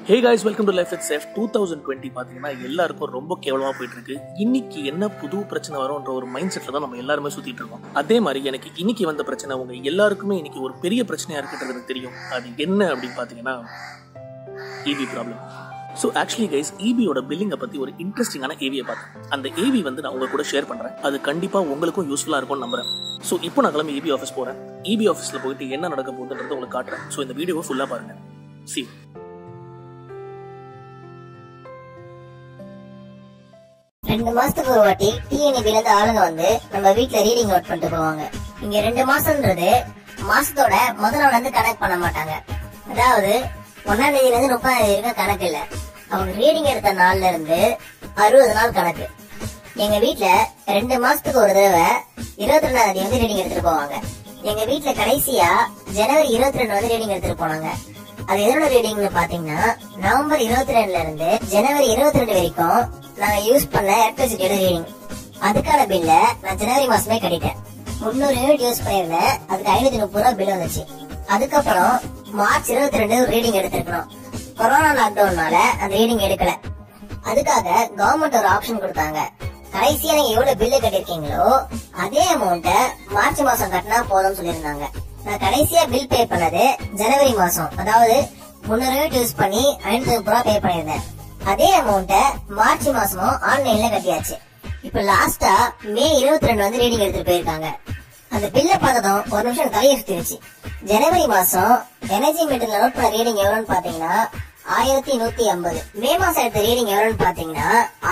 Hey guys, welcome to Life with Safe. 2020 பாத்தீங்கன்னா எல்லாருக்கும் ரொம்ப கேவலமா போயிட்டு இருக்கு. இன்னைக்கு என்ன புது பிரச்சனை வரும்ன்ற ஒரு மைண்ட் செட்ல தான் நம்ம எல்லாருமே சுத்திட்டு இருக்கோம். அதே மாதிரி எனக்கு இன்னைக்கு வந்த பிரச்சனை உங்க எல்லாருக்குமே இன்னைக்கு ஒரு பெரிய பிரச்சனையா இருக்குன்றது எனக்கு தெரியும். அது என்ன அப்படின்னு பாத்தீங்கன்னா EB problem. So actually guys, EBயோட பில்லிங்கை பற்றி ஒரு இன்ட்ரெஸ்டிங்கான ஏவியை பார்த்தேன். அந்த ஏவி வந்து நான் உங்க கூட ஷேர் பண்ணுறேன். அது கண்டிப்பாக உங்களுக்கும் யூஸ்ஃபுல்லாக இருக்கும்னு நம்புறேன். ஸோ இப்போ நான் கிளம்பி EB ஆஃபீஸ் போகிறேன். EB ஆஃபீஸில் போயிட்டு என்ன நடக்க போகுதுன்றது உங்களுக்கு காட்டுறேன். ஸோ இந்த வீடியோவை ஃபுல்லாக பாருங்க. See you. 2 மாசத்துக்கு ஒரு வாட்டி டிஎன்இபில இருந்து ஆளுங்க வந்து நம்ம வீட்டுல ரீடிங் நோட் பண்ணிட்டு போவாங்க. இங்க 2 மாசம்ன்றது மாசத்தோட முதல் நாள் வந்து கணக்கு பண்ண மாட்டாங்க. அதாவது 1ஆம் தேதியில இருந்து 30ஆம் தேதி வரைக்கும் கணக்கு இல்ல. அவங்க ரீடிங் எடுத்த நாள்ல இருந்து 60 நாள் கணக்கு. எங்க வீட்டுல 2 மாசத்துக்கு ஒரு தடவை 22ஆம் தேதி வந்து ரீடிங் எடுத்துட்டு போவாங்க. எங்க வீட்டுல கடைசியா ஜனவரி 22 வந்து ரீடிங் எடுத்துட்டு போனாங்க. அது எதோட ரீடிங்னு பாத்தீங்கன்னா நவம்பர் 22ல இருந்து ஜனவரி 22 வரைக்கும் நாங்க யூஸ் பண்ண எலக்ட்ரிசிட்டியோட ரீடிங். அதுக்கான பில்ல நான் ஜனவரி மாசமே கட்டிட்டேன். 300 யூனிட் யூஸ் பண்ணிருந்தேன். அதுக்கு 530 ரூபாய் பில் வந்துச்சு. அதுக்கப்புறம் மார்ச் 22 ரீடிங் எடுத்திருக்கணும். கொரோனா லாக்டவுன்னால அந்த ரீடிங் எடுக்கல. அதுக்காக கவர்மெண்ட் ஒரு ஆப்ஷன் கொடுத்தாங்க. கடைசியா நீங்க எவ்வளவு பில்லு கட்டிருக்கீங்களோ அதே அமௌண்ட மார்ச் மாசம் கட்டினா போதும்னு சொல்லியிருந்தாங்க. நான் கடைசியா பில் பே பண்ணது ஜனவரி மாசம். அதாவது 300 யூனிட் யூஸ் பண்ணி 530 ரூபாய் பே பண்ணிருந்தேன். அதே அமௌண்ட மார்ச் மாசமும் ஆன்லைன்ல கட்டியாச்சு. இப்ப லாஸ்டா மே 22 வந்து ரீடிங் எடுத்துட்டு போயிருக்காங்க. அந்த பில்ல பார்த்ததும் ஒரு நிமிஷம் தலையை சுத்திருச்சு. ஜனவரி மாசம் எனர்ஜி மீட்டர்ல நோட் பண்ண ரீடிங் எவ்வளவுன்னு பாத்தீங்கன்னா 1150. மே மாசம் எடுத்த ரீடிங் எவ்வளவுன்னு பாத்தீங்கன்னா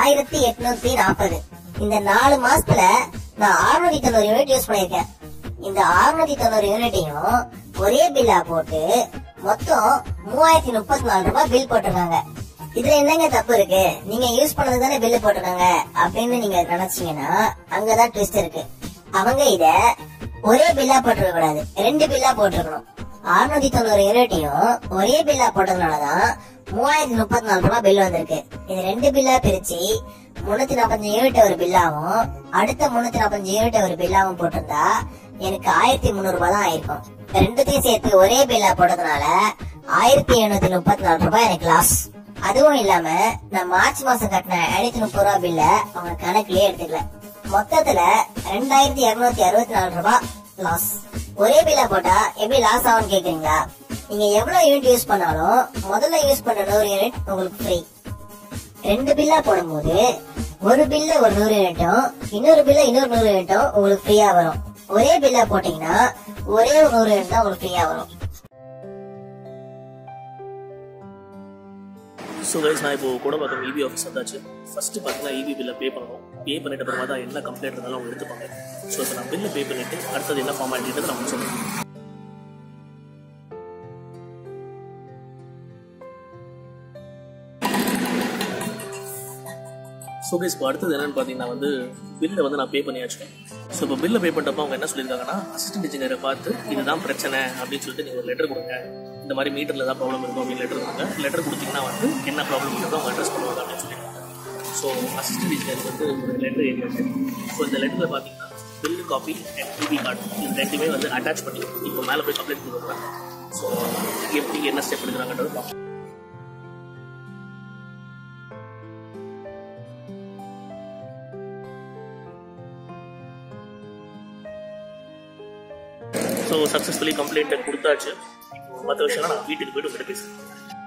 1840. இந்த 4 மாசத்துல நான் 690 யூனிட் யூஸ் பண்ணிருக்கேன். இந்த 690 யூனிட்டையும் ஒரே பில்லா போட்டு மொத்தம் 3034 ரூபாய் பில் போட்டிருக்காங்க. இதுல என்னங்க தப்பு இருக்கு? நீங்க யூஸ் பண்ணது தானே பில்லு போட்டிருக்காங்க அப்படின்னு நீங்க நினைச்சீங்கன்னா அங்கதான் ட்விஸ்ட் இருக்கு. அவங்க இத ஒரே பில்லா போட்டிருக்க கூடாது, 2 பில்லா போட்டிருக்கணும். 690 யூனிட்டையும் ஒரே பில்லா போட்டதுனாலதான் 3034 ரூபாய் பில் வந்திருக்கு. இது 2 பில்லா பிரிச்சு 345 யூனிட் ஒரு பில்லாவும் அடுத்த 345 யூனிட் ஒரு பில்லாவும் போட்டிருந்தா எனக்கு 1300 ரூபாய் தான் ஆயிருக்கும். ரெண்டுத்தையும் சேர்த்து ஒரே பில்லா போட்டதுனால 1734 ரூபாய் எனக்கு லாஸ். அதுவும் இல்லாம நான் மார்ச் மாசம் கட்டின 530 ரூபாய் பில்ல அவங்க கணக்குலயே எடுத்துக்கல. மொத்தத்துல 2264 ரூபாய் லாஸ். ஒரே பில்லா போட்டா எப்படி லாஸ் ஆகும்னு கேக்குறீங்களா? நீங்க எவ்வளவு யூனிட் யூஸ் பண்ணாலும் முதல்ல யூஸ் பண்ண 100 யூனிட் உங்களுக்கு ஃப்ரீ. 2 பில்லா போடும்போது ஒரு பில்ல ஒரு 100 யூனிட்டும் இன்னொரு பில்ல இன்னொரு 100 யூனிட்டும் உங்களுக்கு ஃப்ரீயா வரும். ஒரே பில்லா போட்டீங்கன்னா ஒரே 100 யூனிட் தான் உங்களுக்கு ஃப்ரீயா வரும். ஸோ கைஸ், நான் இப்போ கூட பார்த்தோம் EB ஆஃபீஸ் வந்தாச்சு. ஃபர்ஸ்ட் பார்த்தீங்கன்னா EB பில்லை பே பண்ணணும். பே பண்ணிட்ட அப்புறமா தான் என்ன கம்ப்ளைண்ட் இருந்தாலும் அவங்க எடுத்துப்பாங்க. ஸோ இப்போ நான் பில்லை பே பண்ணிட்டு அடுத்தது என்ன ஃபார்மாலிட்டின்றது நான் சொல்றேன். ஸோ கைஸ், இப்போ அடுத்தது என்னன்னு பார்த்தீங்கன்னா வந்து பில்லை வந்து நான் பே பண்ணியாச்சு. ஸோ இப்போ பில்லை பே பண்ணுறப்ப அவங்க என்ன சொல்லியிருக்காங்கன்னா, அசிஸ்டன்ட் இன்ஜினியரை பார்த்து இதுதான் பிரச்சனை அப்படின்னு சொல்லிட்டு நீங்கள் ஒரு லெட்டர் கொடுங்க. இந்த மாதிரி மீட்டரில் ஏதாவது ப்ராப்ளம் இருக்கும் அப்படின்னு லெட்டர் கொடுங்க. லெட்டர் கொடுத்தீங்கன்னா வந்து என்ன ப்ராப்ளம் இருக்கோ அவங்க அட்ரஸ் பண்ணுவாங்க அப்படின்னு சொல்லியிருக்காங்க. ஸோ அசிஸ்டன்ட் இன்ஜினியருக்கு வந்து ஒரு லெட்டர் எழுதியாச்சு. ஸோ இந்த லெட்டரில் பார்த்தீங்கன்னா bill copy and EB card இது ரெண்டுமே வந்து அட்டாச் பண்ணி இப்போ மேலே போய் கம்ப்ளைண்ட் கொடுக்குறாங்க. ஸோ எப்படி என்ன ஸ்டெப் எடுக்கிறாங்கன்றது பார்ப்போம். ஸோ சக்ஸஸ்ஃபுல்லி கம்ப்ளைண்ட்டை கொடுத்தாச்சு. இப்போ மற்ற விஷயம்லாம் நான் வீட்டுக்கு போய்ட்டு உங்கள்கிட்ட பேசுகிறேன்.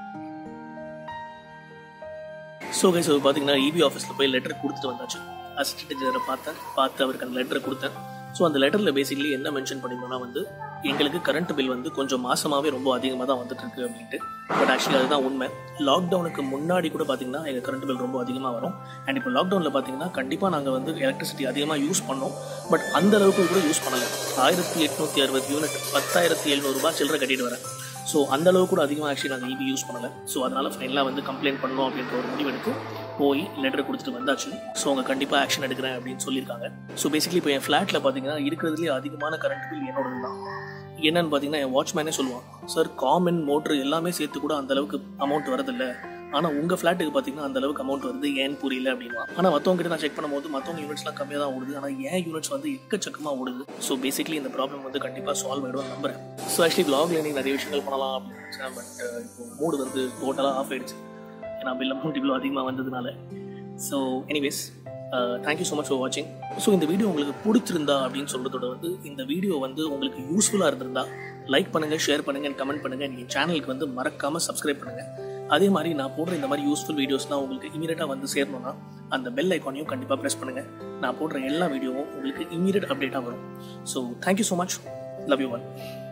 ஸோ கைஸ், பார்த்தீங்கன்னா EB ஆஃபீஸில் போய் லெட்டர் கொடுத்துட்டு வந்தாச்சு. அசிஸ்டன்ட் இன்ஜினியரை பார்த்து அவருக்கு அந்த லெட்டரை கொடுத்தேன். ஸோ அந்த லெட்டரில் பேசிக்கலி என்ன மென்ஷன் பண்ணியிருந்தோம்னா வந்து எங்களுக்கு கரண்ட் பில் வந்து கொஞ்சம் மாசமாகவே ரொம்ப அதிகமாக தான் வந்துட்டு இருக்கு அப்படின்ட்டு. பட் ஆக்சுவலி அதுதான் உண்மை. லாக்டவுனுக்கு முன்னாடி கூட பார்த்தீங்கன்னா எங்கள் கரண்ட் பில் ரொம்ப அதிகமாக வரும். அண்ட் இப்போ லாக்டவுனில் பார்த்தீங்கன்னா கண்டிப்பாக நாங்கள் வந்து எலக்ட்ரிசிட்டி அதிகமாக யூஸ் பண்ணோம். பட் அந்த அளவுக்கு கூட யூஸ் பண்ணலை. 1860 யூனிட் 10,700 ரூபாய் சில்லறை கட்டிட்டு வரேன். ஸோ அந்த அளவுக்கு கூட அதிகமாக ஆக்சுவலி நாங்கள் EB யூஸ் பண்ணலை. ஸோ அதனால் ஃபைனலாக வந்து கம்ப்ளைண்ட் பண்ணோம் அப்படின்ற ஒரு முடிவு எடுத்து போய் லெட்டர் கொடுத்துட்டு வந்தாச்சு. ஸோ அவங்க கண்டிப்பாக ஆக்ஷன் எடுக்கிறேன் அப்படின்னு சொல்லியிருக்காங்க. ஸோ பேசிக்கலி இப்போ என் ஃப்ளாட்டில் பார்த்தீங்கன்னா இருக்கிறதுலேயே அதிகமான கரண்ட் பில் என்னோடது தான். என்னன்னு பார்த்தீங்கன்னா என் வாட்ச்மேனே சொல்லுவான், சார் காமன் மோட்ரு எல்லாமே சேர்த்து கூட அந்த அளவுக்கு அமௌண்ட் வரதில்லை, ஆனால் உங்கள் ஃப்ளாட்டுக்கு பார்த்தீங்கன்னா அந்த அளவுக்கு அமௌண்ட் வருது ஏன் புரியல அப்படின்னா. ஆனால் மற்றவங்க கிட்ட நான் செக் பண்ணும்போது மற்றவங்க யூனிட்ஸ்லாம் கம்மியாக தான் ஓடுது, ஆனால் ஏன் யூனிட்ஸ் வந்து எக்கச்சக்கமாக ஓடுது. ஸோ பேசிக்லி இந்த ப்ராப்ளம் வந்து கண்டிப்பாக சால்வ் ஆகிடும் நம்புறேன். ஸோ ஆக்சுவலி வ்ளாக்ல நீங்கள் நிறைய விஷயங்கள் பண்ணலாம் அப்படின்னு நினச்சேன். பட் இப்போ மூடு வந்து டோட்டலாக ஆஃப் ஆயிடுச்சு, ஏன்னா பில் அமௌண்ட் இவ்வளோ அதிகமாக வந்ததுனால. So anyways, thank you so much for வாட்சிங். ஸோ இந்த வீடியோ உங்களுக்கு பிடிச்சிருந்தா அப்படின்னு சொல்கிறதோட வந்து இந்த வீடியோ வந்து உங்களுக்கு யூஸ்ஃபுல்லாக இருந்திருந்தா லைக் பண்ணுங்கள், ஷேர் பண்ணுங்கள், கமெண்ட் பண்ணுங்கள். என் சேனலுக்கு வந்து மறக்காமல் சப்ஸ்கிரைப் பண்ணுங்கள். அதே மாதிரி நான் போடுற இந்த மாதிரி யூஸ்ஃபுல் வீடியோஸ்லாம் உங்களுக்கு இமீடியட்டாக வந்து சேரணும்னா அந்த பெல் ஐக்கானையும் கண்டிப்பாக ப்ரெஸ் பண்ணுங்கள். நான் போடுற எல்லா வீடியோவும் உங்களுக்கு இமீடியட் அப்டேட்டாக வரும். So thank you so much. Love you all.